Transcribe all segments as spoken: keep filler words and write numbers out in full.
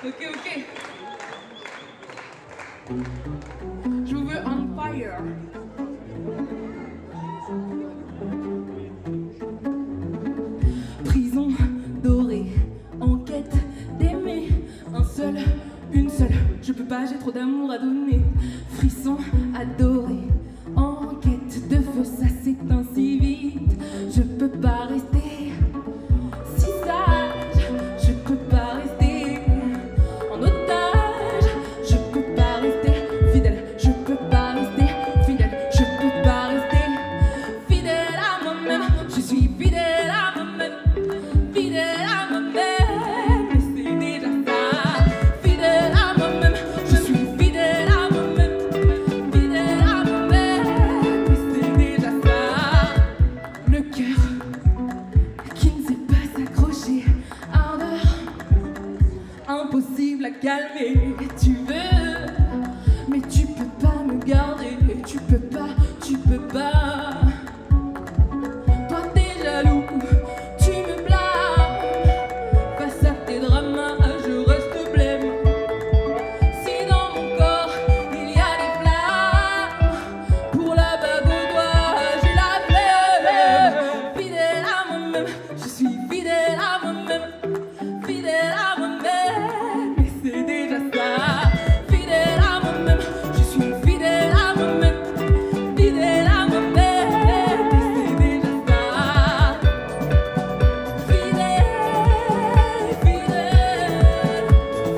Ok, ok. Je veux on fire. Prison dorée, enquête d'aimer. Un seul, une seule. Je peux pas, j'ai trop d'amour à donner. Frisson adoré, enquête de feu, ça s'éteint si vite. Je peux pas rester si sage. Je peux pas rester en otage. Je peux pas rester fidèle. Je peux pas rester fidèle. Je peux pas rester fidèle à moi-même. Je suis fidèle à moi-même. Fidèle à moi-même. Mais c'est déjà ça. Fidèle à moi-même. Je suis fidèle à moi-même. Fidèle à moi-même. Mais c'est déjà ça. Le cœur qui ne sait pas s'accrocher. Ardeur impossible à calmer. Tu veux, mais tu peux pas me garder. Tu peux pas, tu peux pas. Toi t'es jaloux, tu me blâmes. Face à tes dramas, je reste blême. Si dans mon corps il y a des flammes, pour la bague au doigt, j'ai la flemme. Fidèle à moi-même, je suis fidèle à moi-même. Fidèle à moi-même, mais c'est déjà ça. Fidèle à moi-même, je suis fidèle à moi-même. Fidèle à moi-même, mais c'est déjà ça. Fidèle, fidèle, fidèle.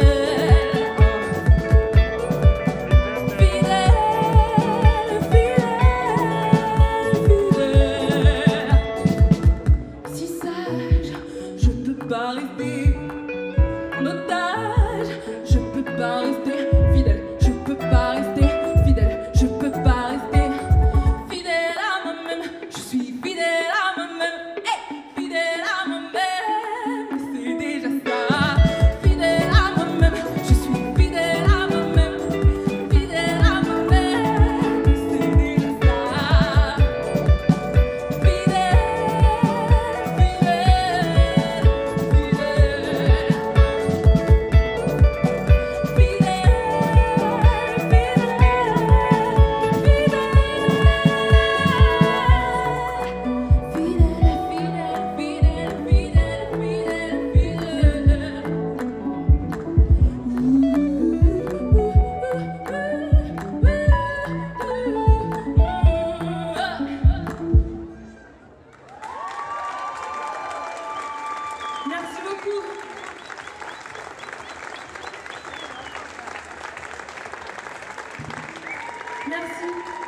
Fidèle, fidèle, fidèle. Si sage, je peux pas rester en otage. Je peux pas rester fidèle. Je peux pas rester fidèle. Je peux pas rester fidèle à moi-même. Je suis fidèle à moi-même. Hey, fidèle à moi-même. Mais c'est déjà ça. Fidèle à moi-même. Je suis fidèle à moi-même. Fidèle à moi-même. Mais c'est déjà ça. Fidèle, merci beaucoup. Merci.